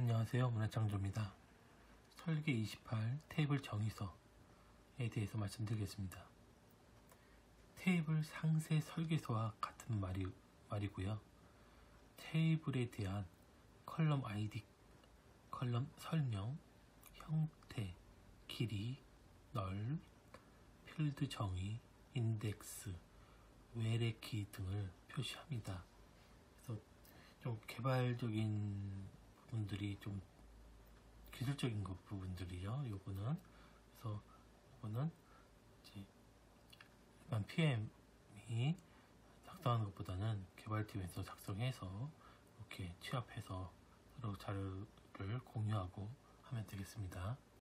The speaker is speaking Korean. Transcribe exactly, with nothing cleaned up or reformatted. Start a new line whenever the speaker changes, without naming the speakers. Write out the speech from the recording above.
안녕하세요. 문화창조입니다. 설계 이십팔 테이블 정의서에 대해서 말씀드리겠습니다. 테이블 상세 설계서와 같은 말이, 말이고요. 테이블에 대한 컬럼 아이디, 컬럼 설명, 형태, 길이, 넓, 필드 정의, 인덱스, 외래키 등을 표시합니다. 그래서 좀 개발적인 부분들이 좀 기술적인 것 부분들이요. 요거는 그래서 요거는 이제 일반 피엠이 작성하는 것보다는 개발팀에서 작성해서 이렇게 취합해서 서로 자료를 공유하고 하면 되겠습니다.